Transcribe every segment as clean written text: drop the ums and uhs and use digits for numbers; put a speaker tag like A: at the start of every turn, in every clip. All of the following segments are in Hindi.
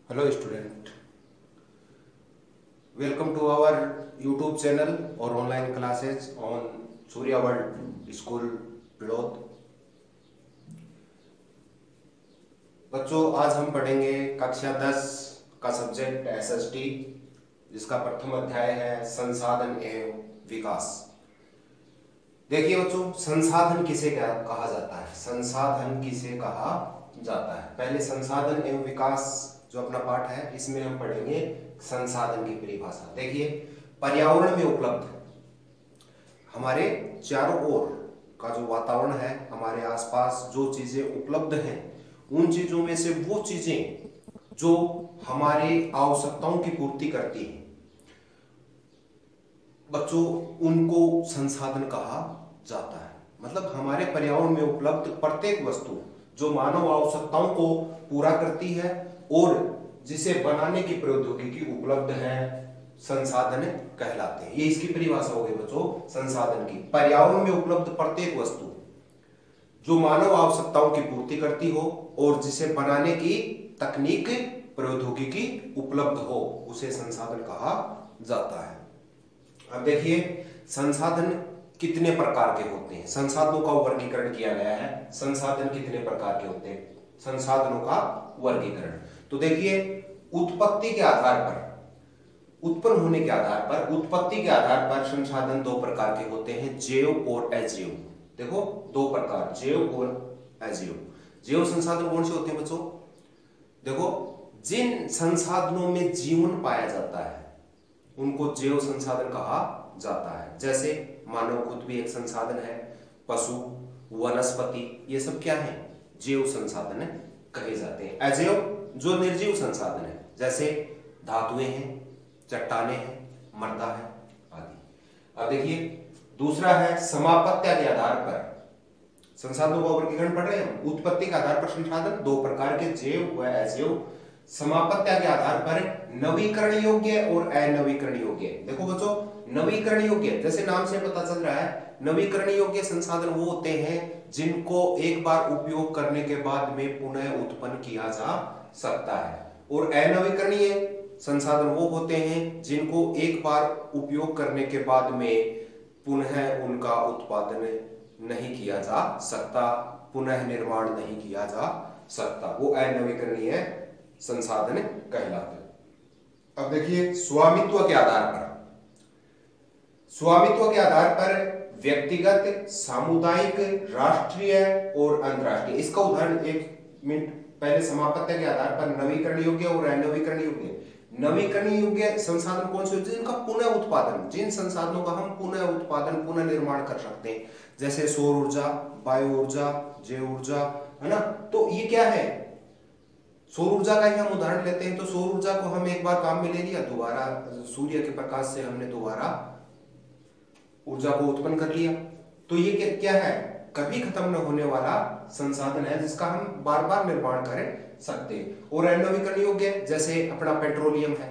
A: Hello student, welcome to our YouTube channel or online classes on Surya World School Pilot। बच्चों आज हम पढ़ेंगे कक्षा 10 का सब्जेक्ट SST जिसका प्रथम अध्याय है संसाधन एवं विकास। देखिए बच्चों, संसाधन किसे कहा जाता है? संसाधन किसे कहा जाता है? पहले संसाधन एवं विकास जो अपना पाठ है इसमें हम पढ़ेंगे संसाधन की परिभाषा। देखिए, पर्यावरण में उपलब्ध हमारे चारों ओर का जो वातावरण है, हमारे आसपास जो चीजें उपलब्ध हैं, उन चीजों में से वो चीजें जो हमारी आवश्यकताओं की पूर्ति करती हैं बच्चों, उनको संसाधन कहा जाता है। मतलब हमारे पर्यावरण में उपलब्ध प्रत्येक वस्तु जो मानव आवश्यकताओं को पूरा करती है और जिसे बनाने की प्रौद्योगिकी उपलब्ध है, संसाधन कहलाते हैं। ये इसकी परिभाषा हो गई बच्चों संसाधन की। पर्यावरण में उपलब्ध प्रत्येक वस्तु जो मानव आवश्यकताओं की पूर्ति करती हो और जिसे बनाने की तकनीक प्रौद्योगिकी उपलब्ध हो, उसे संसाधन कहा जाता है। अब देखिए, संसाधन कितने प्रकार के होते हैं? संसाधनों का वर्गीकरण किया गया है। संसाधन कितने प्रकार के होते हैं? संसाधनों का वर्गीकरण तो देखिए, उत्पत्ति के आधार पर, उत्पन्न होने के आधार पर, उत्पत्ति के आधार पर संसाधन दो प्रकार के होते हैं, जैव और अजैव। देखो, दो प्रकार, जैव और अजैव। जैव संसाधन कौन से होते हैं बच्चों? देखो, जिन संसाधनों में जीवन पाया जाता है उनको जैव संसाधन कहा जाता है। जैसे मानव खुद भी एक संसाधन है, पशु, वनस्पति, ये सब क्या है? जैव संसाधन कहे जाते हैं। अजैव जो निर्जीव संसाधन है, जैसे धातुएं हैं, चट्टानें हैं, मृदा है आदि। अब देखिए, दूसरा है समापत्ति के आधार पर संसाधनों का वर्गीकरण पढ़ रहे हैं हम। उत्पत्ति के आधार पर संसाधन दो प्रकार के, जैव व अजैव। समापत्ति के आधार पर नवीकरण योग्य और अनवीकरण योग्य। देखो बच्चों, नवीकरण योग्य जैसे नाम से पता चल रहा है, नवीकरण योग्य संसाधन वो होते हैं जिनको एक बार उपयोग करने के बाद में पुनः उत्पन्न किया जा सकता है। और अनवीकरणीय संसाधन वो होते हैं जिनको एक बार उपयोग करने के बाद में पुनः उनका उत्पादन नहीं किया जा सकता, पुनः निर्माण नहीं किया जा सकता, वो अनवीकरणीय संसाधन कहलाते हैं। अब देखिए, स्वामित्व के आधार पर, स्वामित्व के आधार पर व्यक्तिगत, सामुदायिक, राष्ट्रीय और अंतरराष्ट्रीय। इसका उदाहरण एक मिनट पहले, समापत्ति के आधार पर नवीकरण योग्य और अनवीकरण योग्य। नवीकरण योग्य संसाधन कौन से होते हैं? जिनका पुनः उत्पादन, जिन संसाधनों का हम पुनः उत्पादन, पुनः निर्माण कर सकते हैं, जैसे सौर ऊर्जा, वायु ऊर्जा, जैव ऊर्जा, है ना। तो ये क्या है? सौर ऊर्जा का ही हम उदाहरण लेते हैं। तो सौर ऊर्जा को हम एक बार काम में ले लिया, दोबारा सूर्य के प्रकाश से हमने दोबारा ऊर्जा को उत्पन्न कर लिया। तो ये क्या है? कभी खत्म न होने वाला संसाधन है जिसका हम बार बार निर्माण कर सकते हैं। और अनवीकरण योग्य जैसे अपना पेट्रोलियम है,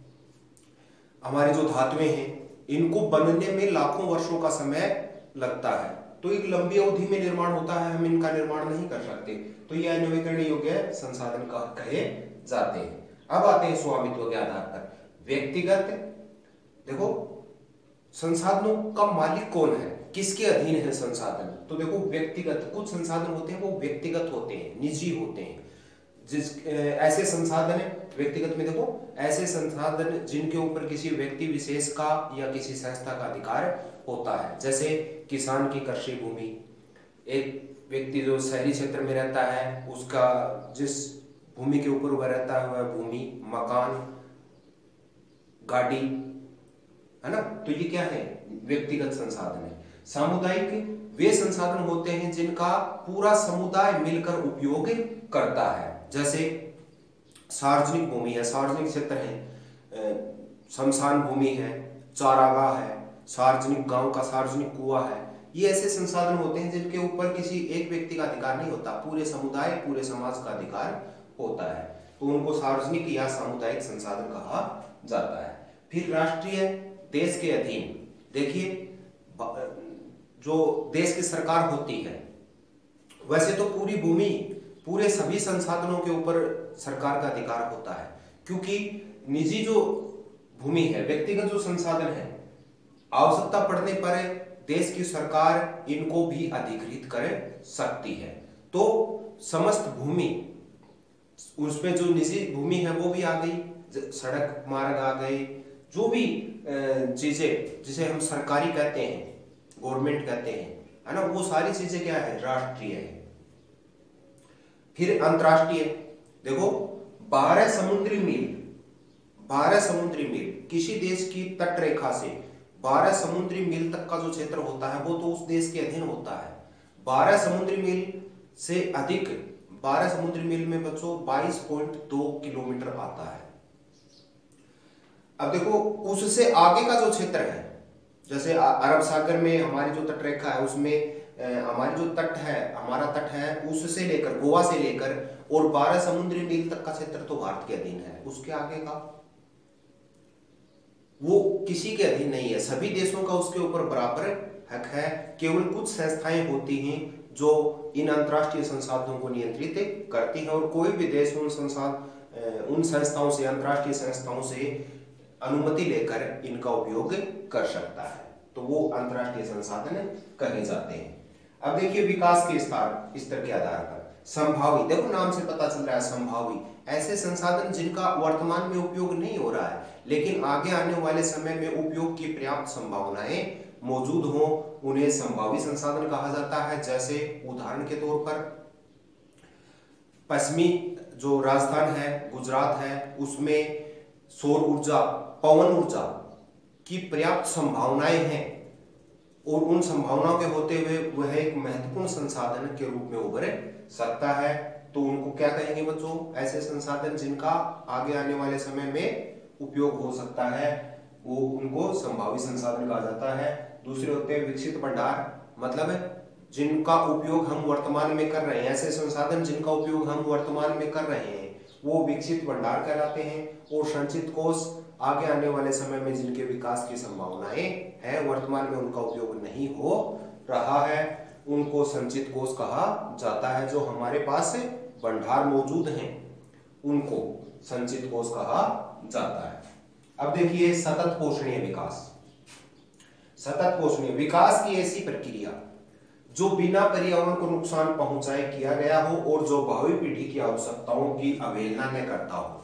A: हमारी जो धातुएं हैं, इनको बनने में लाखों वर्षों का समय लगता है, तो एक लंबी अवधि में निर्माण होता है, हम इनका निर्माण नहीं कर सकते, तो ये अनवीकरण योग्य संसाधन कहे जाते हैं। अब आते हैं स्वामित्व के आधार पर व्यक्तिगत। देखो, संसाधनों का मालिक कौन है, किसके अधीन है संसाधन? तो देखो, व्यक्तिगत, कुछ संसाधन होते हैं वो व्यक्तिगत होते हैं, निजी होते हैं। ऐसे संसाधन है व्यक्तिगत में, देखो, ऐसे संसाधन जिनके ऊपर किसी व्यक्ति विशेष का या किसी संस्था का अधिकार होता है। जैसे किसान की कृषि भूमि, एक व्यक्ति जो शहरी क्षेत्र में रहता है उसका जिस भूमि के ऊपर वह रहता है वह भूमि, मकान, गाड़ी, है ना। तो ये क्या है? व्यक्तिगत संसाधन है। सामुदायिक वे संसाधन होते हैं जिनका पूरा समुदाय मिलकर उपयोग करता है। जैसे सार्वजनिक भूमि है, सार्वजनिक क्षेत्र है, शमशान भूमि है, चारागाह है, सार्वजनिक गांव का सार्वजनिक कुआं है। ये ऐसे संसाधन होते हैं जिनके ऊपर किसी एक व्यक्ति का अधिकार नहीं होता, पूरे समुदाय, पूरे समाज का अधिकार होता है, तो उनको सार्वजनिक या सामुदायिक संसाधन कहा जाता है। फिर राष्ट्रीय, देश के अधीन। देखिए, जो देश की सरकार होती है, वैसे तो पूरी भूमि, पूरे सभी संसाधनों के ऊपर सरकार का अधिकार होता है, क्योंकि निजी जो भूमि है, व्यक्तिगत जो संसाधन है, आवश्यकता पड़ने पर देश की सरकार इनको भी अधिग्रहित कर सकती है। तो समस्त भूमि, उसमें जो निजी भूमि है वो भी आ गई, सड़क मार्ग आ गए, जो भी चीजें जिसे हम सरकारी कहते हैं, गवर्नमेंट कहते हैं, है ना, वो सारी चीजें क्या है, राष्ट्रीय है। फिर अंतरराष्ट्रीय, देखो 12 समुद्री मील, 12 समुद्री मील, किसी देश की तट रेखा से 12 समुद्री मील तक का जो क्षेत्र होता है वो तो उस देश के अधीन होता है। 12 समुद्री मील से अधिक, 12 समुद्री मील में बच्चों 22.2 किलोमीटर आता है। अब देखो उससे आगे का जो क्षेत्र है, जैसे अरब सागर में हमारी जो तट रेखा है, उसमें हमारी जो तट है, हमारा तट है, उससे लेकर गोवा से लेकर और 12 समुद्री मील तक का क्षेत्र तो भारत के अधीन है। उसके आगे का वो किसी के अधीन नहीं है, सभी देशों का उसके ऊपर बराबर हक है। केवल कुछ संस्थाएं होती हैं जो इन अंतर्राष्ट्रीय संसाधनों को नियंत्रित करती हैं और कोई भी देश उन संस्थाओं से, अंतर्राष्ट्रीय संस्थाओं से अनुमति लेकर इनका उपयोग कर सकता है। तो वो अंतर्राष्ट्रीय संसाधन कहे जाते हैं। अब देखिए विकास के स्तर के आधार पर संभावी, देखो नाम से पता चल रहा है संभावी, ऐसे संसाधन जिनका वर्तमान में उपयोग नहीं हो रहा है लेकिन आगे आने वाले समय में उपयोग की पर्याप्त संभावनाएं मौजूद हो, उन्हें संभावी संसाधन कहा जाता है। जैसे उदाहरण के तौर पर पश्चिमी जो राजस्थान है, गुजरात है, उसमें सौर ऊर्जा, पवन ऊर्जा की पर्याप्त संभावनाएं हैं और उन संभावनाओं के होते हुए वह एक महत्वपूर्ण संसाधन के रूप में उभर सकता है। तो उनको क्या कहेंगे बच्चों, ऐसे संसाधन जिनका आगे आने वाले समय में उपयोग हो सकता है, वो उनको संभावी संसाधन कहा जाता है। दूसरे होते हैं विकसित भंडार, मतलब जिनका उपयोग हम वर्तमान में कर रहे हैं, ऐसे संसाधन जिनका उपयोग हम वर्तमान में कर रहे हैं वो विकसित भंडार कहलाते हैं। और संचित कोष, आगे आने वाले समय में जिनके विकास की संभावनाएं हैं, वर्तमान में उनका उपयोग नहीं हो रहा है, उनको संचित कोष कहा जाता है। जो हमारे पास भंडार मौजूद हैं उनको संचित कोष कहा जाता है। अब देखिए सतत पोषणीय विकास। सतत पोषणीय विकास की ऐसी प्रक्रिया जो बिना पर्यावरण को नुकसान पहुंचाए किया गया हो और जो भावी पीढ़ी की आवश्यकताओं की अवहेलना न करता हो।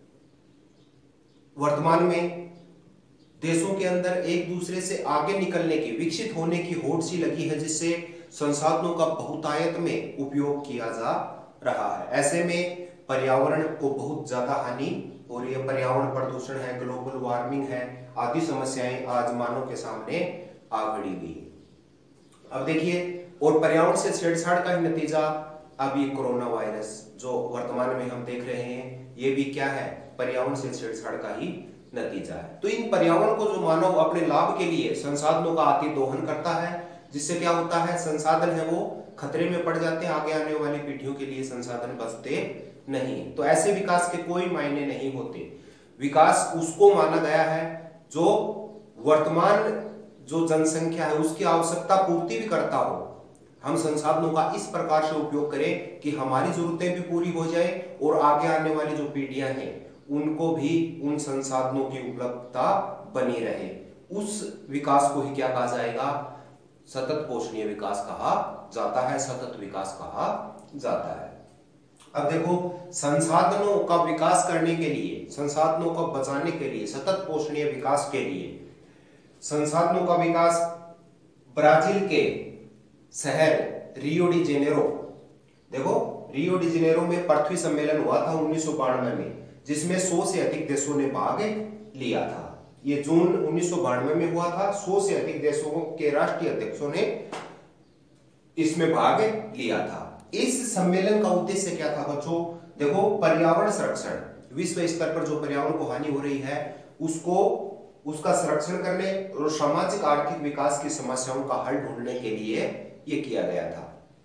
A: वर्तमान में देशों के अंदर एक दूसरे से आगे निकलने की, विकसित होने की होड़ सी लगी है, जिससे संसाधनों का बहुतायत में उपयोग किया जा रहा है। ऐसे में पर्यावरण को बहुत ज्यादा हानि हो रही है। पर्यावरण प्रदूषण है, ग्लोबल वार्मिंग है, आदि समस्याएं आज मानव के सामने आ खड़ी हुई है। अब देखिए, और पर्यावरण से छेड़छाड़ का ही नतीजा अब ये कोरोना वायरस जो वर्तमान में हम देख रहे हैं, ये भी क्या है, पर्यावरण से छेड़छाड़ का ही नतीजा है। तो इन पर्यावरण को जो मानव अपने लाभ के लिए संसाधनों का अति दोहन करता है, जिससे क्या होता है, संसाधन है वो खतरे में पड़ जाते हैं, आगे आने वाली पीढ़ियों के लिए संसाधन बचते नहीं। तो ऐसे विकास के कोई मायने नहीं होते। विकास उसको माना गया है जो वर्तमान जो जनसंख्या है उसकी आवश्यकता पूर्ति भी करता हो। हम संसाधनों का इस प्रकार से उपयोग करें कि हमारी जरूरतें भी पूरी हो जाए और आगे आने वाली जो पीढ़ियां हैं उनको भी उन संसाधनों की उपलब्धता बनी रहे। उस विकास को ही क्या कहा जाएगा, सतत पोषणीय विकास कहा जाता है, सतत विकास कहा जाता है। अब देखो, संसाधनों का विकास करने के लिए, संसाधनों को बचाने के लिए, सतत पोषणीय विकास के लिए संसाधनों का विकास ब्राजील के शहर रियो डी जेनेरो, देखो रियो डी जेनेरो में पृथ्वी सम्मेलन हुआ था 1992 में, जिसमें 100 से अधिक देशों ने भाग लिया था। ये जून 1992 में हुआ था। 100 से अधिक देशों के राष्ट्रीय अध्यक्षों ने इसमें भाग लिया था। इस सम्मेलन का उद्देश्य क्या था बच्चों, देखो पर्यावरण संरक्षण, विश्व स्तर पर जो पर्यावरण को हानि हो रही है उसका संरक्षण करने और सामाजिक आर्थिक विकास की समस्याओं का हल ढूंढने के लिए ये किया गया था।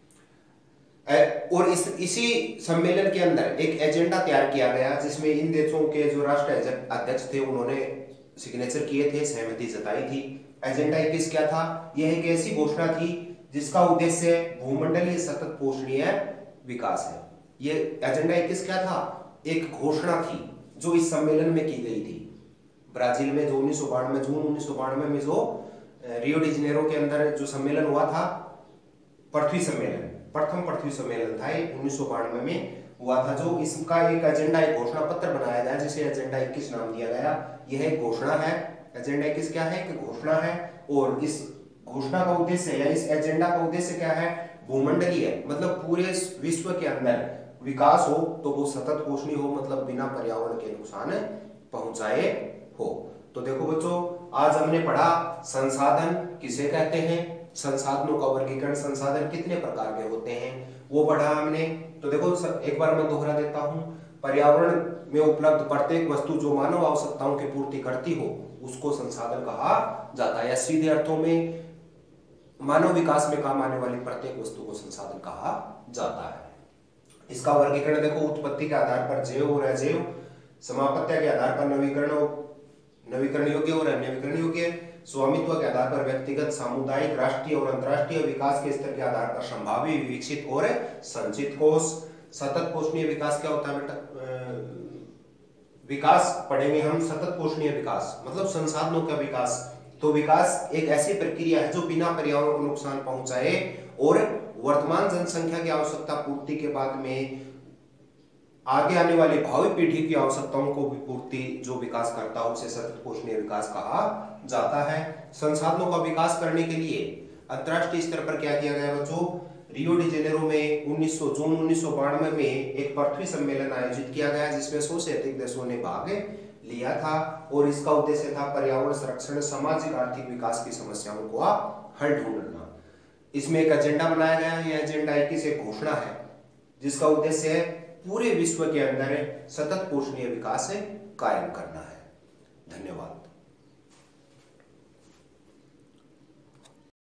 A: और इसी सम्मेलन के अंदर एक एजेंडा तैयार किया गया जिसमें इन देशों के जो राष्ट्रीय अध्यक्ष थे उन्होंने सिग्नेचर किए थे, सहमति जताई थी। एजेंडा 21 क्या था, यह एक ऐसी घोषणा थी जिसका उद्देश्य भूमंडलीय सतत पोषणीय विकास है। ये एजेंडा 21 क्या था, एक घोषणा थी जो इस सम्मेलन में की गई थी ब्राजील में, जो 1992 जून 1992 में जो रियो डी जेनेरो के अंदर जो सम्मेलन हुआ था, पृथ्वी सम्मेलन, प्रथम पृथ्वी सम्मेलन था, 1992 में हुआ था। जो इसका एक एजेंडा, एक घोषणा पत्र बनाया गया जिसे एजेंडा 21 नाम दिया गया। यह एक घोषणा है। एजेंडा 21 क्या है? कि घोषणा है। और इस घोषणा का उद्देश्य या इस एजेंडा का उद्देश्य क्या है? भूमंडलीय, मतलब पूरे विश्व के अंदर विकास हो तो वो सतत पोषणीय हो, मतलब बिना पर्यावरण के नुकसान पहुंचाए हो। तो देखो बच्चों, आज हमने पढ़ा संसाधन किसे कहते हैं, संसाधनों का वर्गीकरण, संसाधन कितने प्रकार के होते हैं वो पढ़ा हमने। तो देखो एक बार मैं दोहरा देता हूं, पर्यावरण में उपलब्ध प्रत्येक वस्तु जो मानव आवश्यकताओं की पूर्ति करती हो उसको संसाधन कहा जाता है, या सीधे अर्थों में मानव विकास में काम आने वाली प्रत्येक वस्तु को संसाधन कहा जाता है। इसका वर्गीकरण देखो, उत्पत्ति के आधार पर जैव और अजैव, समापत्ति के आधार पर नवीकरण योग्य और अनवीकरण योग्य, स्वामित्व के आधार पर व्यक्तिगत, सामुदायिक, राष्ट्रीय और अंतरराष्ट्रीय, विकास के स्तर के आधार पर संभावी, विकसित और संचित कोष। सतत पोषणीय विकास क्या होता है बेटा? विकास पढ़ेंगे हम, सतत पोषणीय विकास मतलब संसाधनों का विकास। तो विकास एक ऐसी प्रक्रिया है जो बिना पर्यावरण को नुकसान पहुंचाए और वर्तमान जनसंख्या की आवश्यकता पूर्ति के बाद में आगे आने वाली भावी पीढ़ी की आवश्यकताओं को भी पूर्ति जो विकास करता है उसे सतत पोषणीय विकास कहा जाता है। संसाधनों का विकास करने के लिए अंतर्राष्ट्रीय स्तर पर क्या किया गया बच्चों? रियो डी जेनेरो में जून 1992 में एक पृथ्वी सम्मेलन आयोजित किया गया जिसमें 100 से अधिक देशों ने भाग लिया था और इसका उद्देश्य था पर्यावरण संरक्षण, सामाजिक आर्थिक विकास की समस्याओं को हल ढूंढना। इसमें एक एजेंडा बनाया गया है। यह एजेंडा 21 एक घोषणा है जिसका उद्देश्य है पूरे विश्व के अंदर सतत पोषणीय विकास कायम करना है। धन्यवाद।